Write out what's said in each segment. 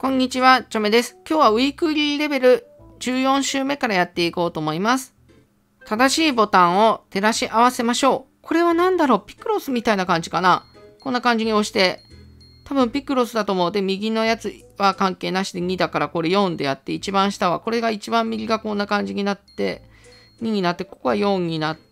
こんにちは、ちょめです。今日はウィークリーレベル14週目からやっていこうと思います。正しいボタンを照らし合わせましょう。これは何だろう？ピクロスみたいな感じかな。こんな感じに押して、多分ピクロスだと思う。で、右のやつは関係なしで2だからこれ4でやって、一番下は、これが一番右がこんな感じになって、2になって、ここは4になって、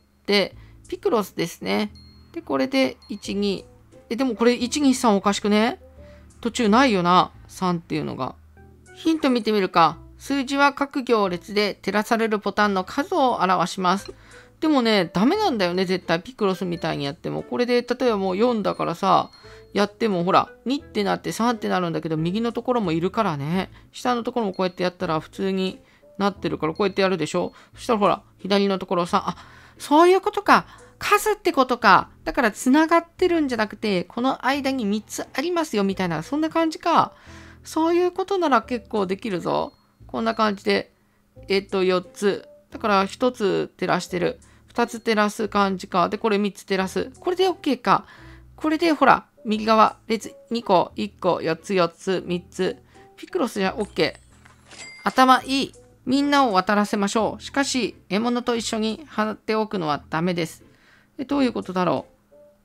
ピクロスですね。で、これで1、2。でもこれ1、2、3おかしくね？途中ないよな。3っていうのが。ヒント見てみるか。数字は各行列で照らされるボタンの数を表します。でもね、ダメなんだよね、絶対。ピクロスみたいにやっても。これで、例えばもう4だからさ、やってもほら、2ってなって3ってなるんだけど、右のところもいるからね。下のところもこうやってやったら普通になってるから、こうやってやるでしょ。そしたらほら、左のところさ、あ、そういうことか。数ってことか。だから繋がってるんじゃなくて、この間に3つありますよみたいな、そんな感じか。そういうことなら結構できるぞ。こんな感じで、4つ。だから1つ照らしてる。2つ照らす感じか。で、これ3つ照らす。これで OK か。これでほら、右側、列2個、1個、4つ、4つ、3つ。ピクロスじゃ OK。頭いい。みんなを渡らせましょう。しかし、獲物と一緒に貼っておくのはダメです。どういうことだろう？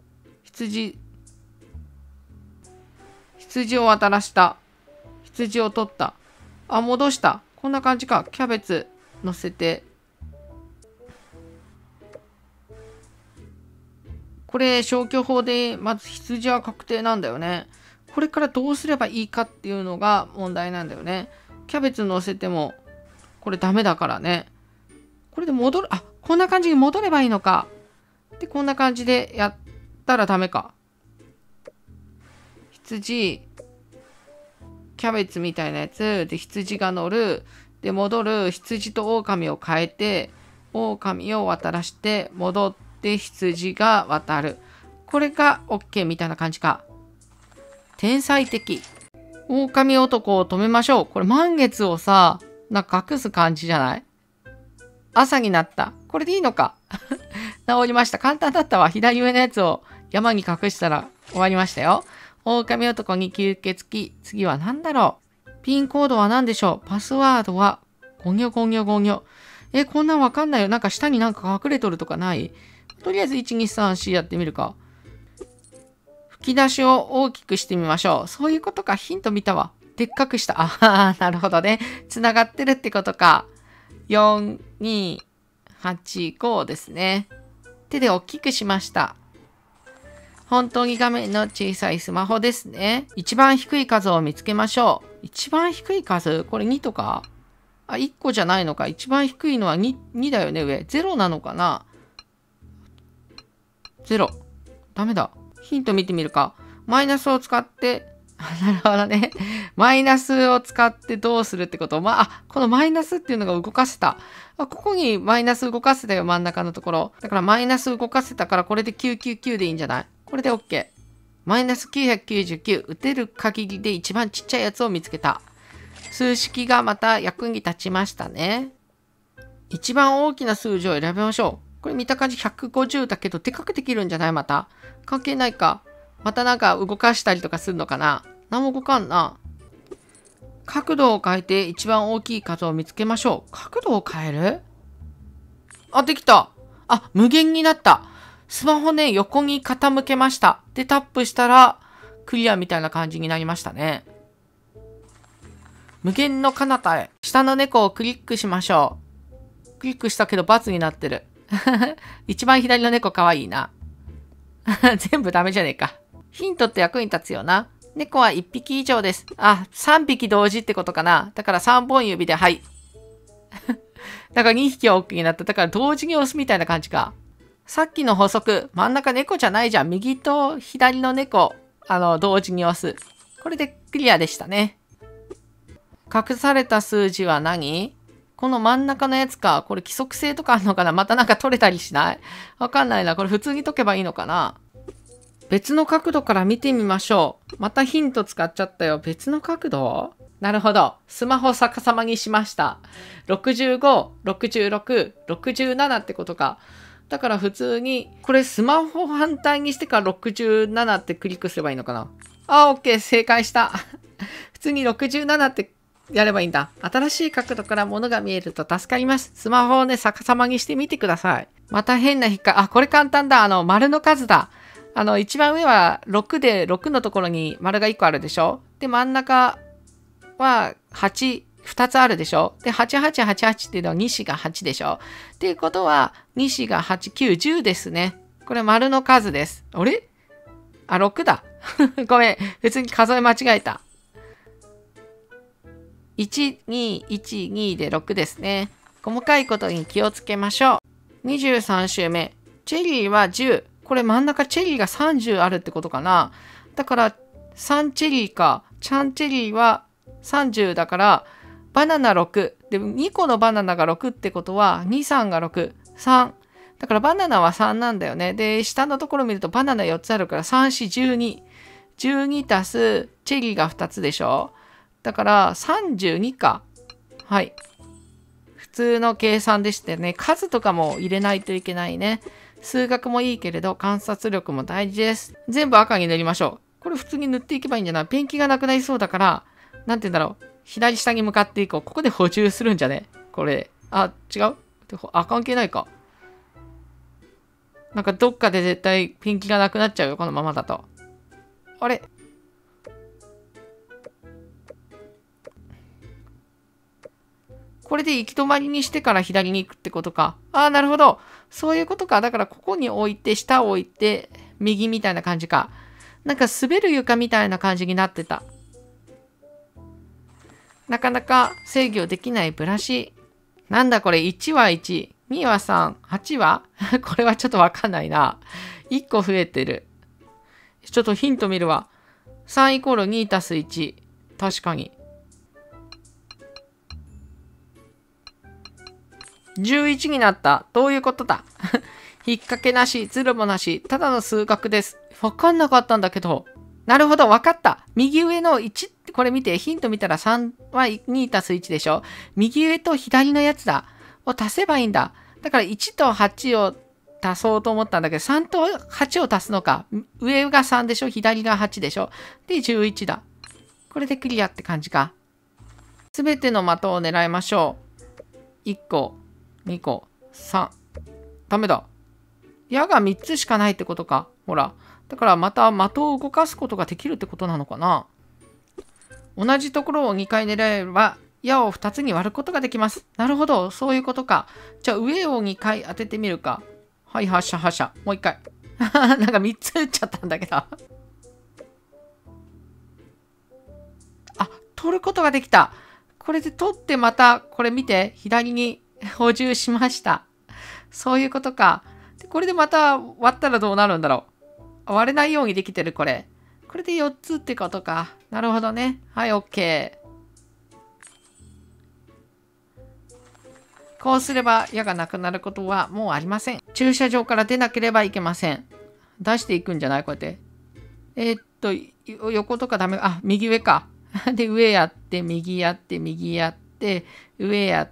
羊を渡らした。羊を取った。あ、戻した。こんな感じか。キャベツ乗せて。これ消去法でまず羊は確定なんだよね。これからどうすればいいかっていうのが問題なんだよね。キャベツ乗せてもこれダメだからね。これで戻る。あ、こんな感じに戻ればいいのか。で、こんな感じでやったらダメか。羊、キャベツみたいなやつで羊が乗る。で、戻る。羊と狼を変えて、狼を渡らして、戻って羊が渡る。これが OK みたいな感じか。天才的。狼男を止めましょう。これ満月をさ、なんか隠す感じじゃない？朝になった。これでいいのか。治りました。簡単だったわ。左上のやつを山に隠したら終わりましたよ。狼男に吸血鬼。次は何だろう？ピンコードは何でしょう？パスワードはゴニョゴニョゴニョ。こんなんわかんないよ。なんか下になんか隠れとるとかない？とりあえず1、2、3、4やってみるか。吹き出しを大きくしてみましょう。そういうことか。ヒント見たわ。でっかくした。ああ、なるほどね。つながってるってことか。4、2、8、5ですね。手で大きくしました。本当に画面の小さいスマホですね。一番低い数を見つけましょう。一番低い数？これ2とか？あ、1個じゃないのか。一番低いのは 2だよね、上。0なのかな？ 0。ダメだ。ヒント見てみるか。マイナスを使って、なるほどね。マイナスを使ってどうするってこと。このマイナスっていうのが動かせた。ここにマイナス動かせたよ、真ん中のところ。だからマイナス動かせたから、これで999でいいんじゃない？これで OK。マイナス999。打てる限りで一番ちっちゃいやつを見つけた。数式がまた役に立ちましたね。一番大きな数字を選びましょう。これ見た感じ150だけど、でかくできるんじゃない？また。関係ないか。またなんか動かしたりとかするのかな？何も動かんな。角度を変えて一番大きい数を見つけましょう。角度を変える？あ、できた。あ、無限になった。スマホね、横に傾けました。で、タップしたら、クリアみたいな感じになりましたね。無限の彼方へ。下の猫をクリックしましょう。クリックしたけど×になってる。一番左の猫かわいいな。全部ダメじゃねえか。ヒントって役に立つよな。猫は1匹以上です。あ、3匹同時ってことかな。だから3本指ではい。だから2匹は OK になった。だから同時に押すみたいな感じか。さっきの法則、真ん中猫じゃないじゃん。右と左の猫、同時に押す。これでクリアでしたね。隠された数字は何？この真ん中のやつか。これ規則性とかあるのかな？またなんか取れたりしない？わかんないな。これ普通に解けばいいのかな？別の角度から見てみましょう。またヒント使っちゃったよ。別の角度？なるほど。スマホ逆さまにしました。65、66、67ってことか。だから普通に、これスマホ反対にしてから67ってクリックすればいいのかな。あ、OK、正解した。普通に67ってやればいいんだ。新しい角度から物が見えると助かります。スマホをね、逆さまにしてみてください。また変な引っか、あ、これ簡単だ。丸の数だ。一番上は6で、6のところに丸が1個あるでしょ。で、真ん中は8、2つあるでしょ。で、8888っていうのは2子が8でしょ。っていうことは、2子が8、9、10ですね。これ丸の数です。あれ？あ、6だ。ごめん。普通に数え間違えた。1、2、1、2で6ですね。細かいことに気をつけましょう。23週目。チェリーは10。これ真ん中チェリーが30あるってことかな。だから3チェリーか。チャンチェリーは30だから、バナナ6。で、2個のバナナが6ってことは、2、3が6。3。だからバナナは3なんだよね。で、下のところ見るとバナナ4つあるから、3、4、12。12足すチェリーが2つでしょ。だから32か。はい。普通の計算でしてね。数とかも入れないといけないね。数学もいいけれど観察力も大事です。全部赤に塗りましょう。これ普通に塗っていけばいいんじゃない？ペンキがなくなりそうだから、なんて言うんだろう。左下に向かっていこう。ここで補充するんじゃね？これ。あ、違う？あ、関係ないか。なんかどっかで絶対ペンキがなくなっちゃうよ。このままだと。あれ？これで行き止まりにしてから左に行くってことか。ああ、なるほど。そういうことか。だからここに置いて、下を置いて、右みたいな感じか。なんか滑る床みたいな感じになってた。なかなか制御できないブラシ。なんだこれ、1は1、2は3、8はこれはちょっとわかんないな。1個増えてる。ちょっとヒント見るわ。3イコール2足す1。確かに。11になった。どういうことだ引っ掛けなし、ズルもなし、ただの数学です。わかんなかったんだけど。なるほど、わかった。右上の1、これ見て、ヒント見たら3は2足す1でしょ。右上と左のやつだ。を足せばいいんだ。だから1と8を足そうと思ったんだけど、3と8を足すのか。上が3でしょ、左が8でしょ。で、11だ。これでクリアって感じか。すべての的を狙いましょう。1個。2個、3。ダメだ。矢が3つしかないってことか。ほら。だからまた的を動かすことができるってことなのかな。同じところを2回狙えば、矢を2つに割ることができます。なるほど。そういうことか。じゃあ上を2回当ててみるか。はい、発射発射。もう1回。なんか3つ撃っちゃったんだけど。あ、取ることができた。これで取ってまた、これ見て、左に補充しました。そういうことか。でこれでまた割ったらどうなるんだろう。割れないようにできてる、これ。これで4つってことか。なるほどね。はい、OK。こうすれば矢がなくなることはもうありません。駐車場から出なければいけません。出していくんじゃない？こうやって。横とかダメ。あ、右上か。で、上やって、右やって、右やって、上やって、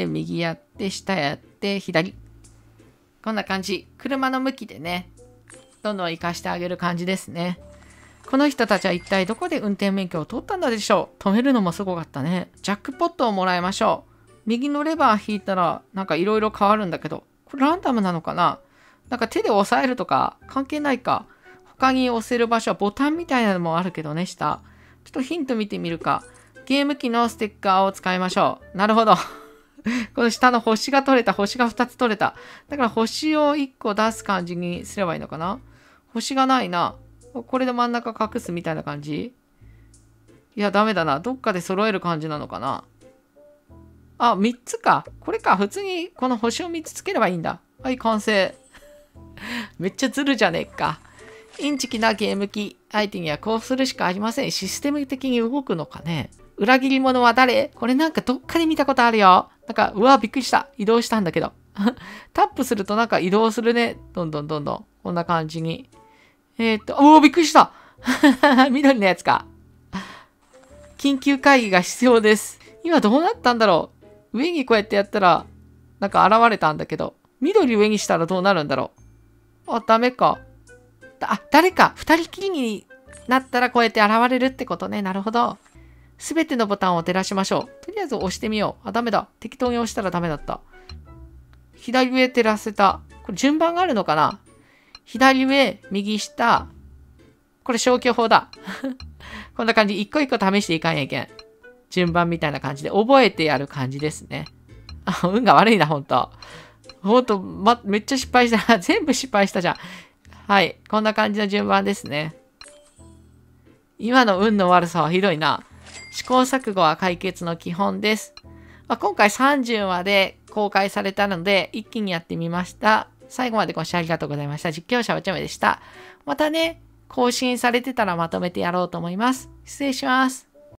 右やって、下やって、左。こんな感じ。車の向きでね、どんどん活かしてあげる感じですね。この人たちは一体どこで運転免許を取ったのでしょう。止めるのもすごかったね。ジャックポットをもらいましょう。右のレバー引いたらなんかいろいろ変わるんだけど、これランダムなのかな？なんか手で押さえるとか関係ないか。他に押せる場所はボタンみたいなのもあるけどね、下。ちょっとヒント見てみるか。ゲーム機のステッカーを使いましょう。なるほど。この下の星が取れた。星が2つ取れた。だから星を1個出す感じにすればいいのかな？星がないな。これで真ん中隠すみたいな感じ？いや、ダメだな。どっかで揃える感じなのかな？あ、3つか。これか。普通にこの星を3つつければいいんだ。はい、完成。めっちゃズルじゃねえか。インチキなゲーム機相手にはこうするしかありません。システム的に動くのかね。裏切り者は誰？これなんかどっかで見たことあるよ。なんか、うわ、びっくりした。移動したんだけど。タップするとなんか移動するね。どんどんどんどん。こんな感じに。おお、びっくりした。緑のやつか。緊急会議が必要です。今どうなったんだろう。上にこうやってやったら、なんか現れたんだけど。緑上にしたらどうなるんだろう。あ、ダメか。誰か。二人きりになったらこうやって現れるってことね。なるほど。 すべてのボタンを照らしましょう。とりあえず押してみよう。あ、ダメだ。適当に押したらダメだった。左上照らせた。これ順番があるのかな？左上、右下。これ消去法だ。こんな感じ。一個一個試していかんやけん。順番みたいな感じで覚えてやる感じですね。あ、運が悪いな、ほんと。ほんと、めっちゃ失敗した。全部失敗したじゃん。はい。こんな感じの順番ですね。今の運の悪さはひどいな。試行錯誤は解決の基本です。今回30まで公開されたので、一気にやってみました。最後までご視聴ありがとうございました。実況者はちゃめでした。またね、更新されてたらまとめてやろうと思います。失礼します。